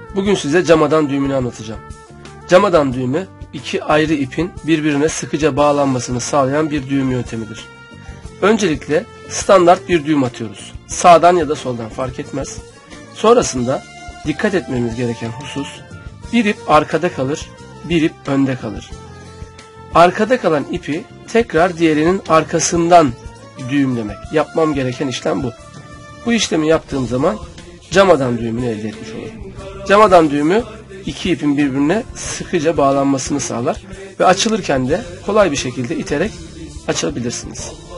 Bugün size camadan düğümünü anlatacağım. Camadan düğümü iki ayrı ipin birbirine sıkıca bağlanmasını sağlayan bir düğüm yöntemidir. Öncelikle standart bir düğüm atıyoruz. Sağdan ya da soldan fark etmez. Sonrasında dikkat etmemiz gereken husus, bir ip arkada kalır, bir ip önde kalır. Arkada kalan ipi tekrar diğerinin arkasından düğümlemek. Yapmam gereken işlem bu. Bu işlemi yaptığım zaman camadan düğümünü elde etmiş olurum. Camadan düğümü iki ipin birbirine sıkıca bağlanmasını sağlar ve açılırken de kolay bir şekilde iterek açabilirsiniz.